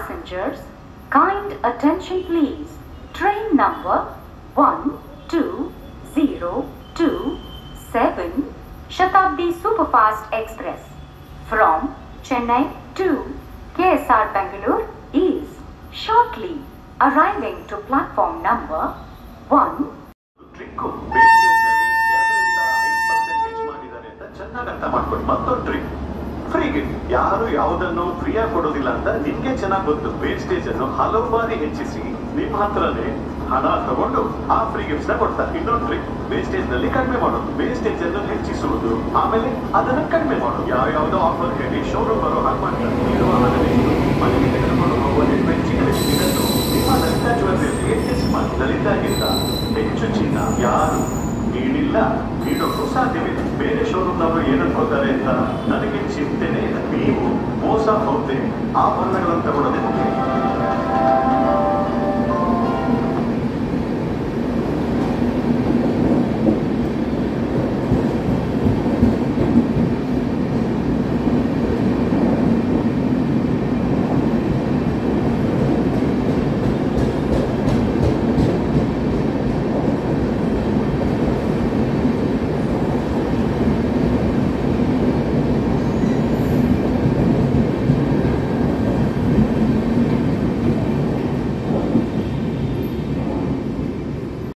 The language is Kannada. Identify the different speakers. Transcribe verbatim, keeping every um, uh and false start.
Speaker 1: Passengers, kind attention please. Train number one two zero two seven Shatabdi Superfast Express from Chennai to K S R Bengaluru is shortly arriving to platform number one.
Speaker 2: Free gift ಯಾರು ಯಾವುದನ್ನು ಫ್ರೀಯಾಗಿ ಕೊಡೋದಿಲ್ಲ ಅಂತ ನಿಮ್ಗೆ ಚೆನ್ನಾಗಿ ಗೊತ್ತು. ವೇಸ್ಟೇಜ್ ಅನ್ನು ಹಲವು ಬಾರಿ ಹೆಚ್ಚಿಸಿ ನಿಮ್ಮ ಹತ್ರನೇ ಹಣ ತಗೊಂಡು ಆ ಫ್ರೀ ಗಿಫ್ಟ್ಸ್ ನ ಕೊಡ್ತಾರೆ. ಇನ್ನೊಂದು ಟ್ರಿಕ್, ವೇಸ್ಟೇಜ್ ನಲ್ಲಿ ಕಡಿಮೆ ಮಾಡೋದು, ವೇಸ್ಟೇಜ್ ಅನ್ನು ಹೆಚ್ಚಿಸುವುದು, ಆಮೇಲೆ ಅದನ್ನ ಕಡಿಮೆ ಮಾಡೋದು. ಯಾವ ಯಾವುದೋ ಆಫರ್ ಹೇಳಿ ಶೋರೂಮ್ ಬರೋ ಹಾಗೆ ಮಾಡ್ತಾರೆ. ನೀಡುವ ಹಣವೆಷ್ಟು, ಮನೆಗೆ ತೆಗೆದುಕೊಂಡು ಹೋಗುವ ಹೆಚ್ಚಿನ ಇದನ್ನು ನಿಮ್ಮ ಲಲಿತಾ ಜ್ಯುವೆಲ್ಲರಿಗೆ ಹೆಚ್ಚು ಮಾಡಿ. ಲಲಿತಾಗಿಂತ ಹೆಚ್ಚು ಚಿನ್ನ ಯಾರು ನೀಡಿಲ್ಲ, ನೀಡೋಕ್ಕೂ ಸಾಧ್ಯವಿಲ್ಲ. ಬೇರೆ ಶೋರೂಮ್ನವರು ಏನನ್ಕೋತಾರೆ ಅಂತ ನನಗೆ ಚಿಂತೆನೇ ಇಲ್ಲ. ನೀವು ಮೋಸ ಹೋಗದೆ ಆಭರಣಗಳನ್ನು ತಗೊಳ್ಳೋದೇ ಮುಖ್ಯ.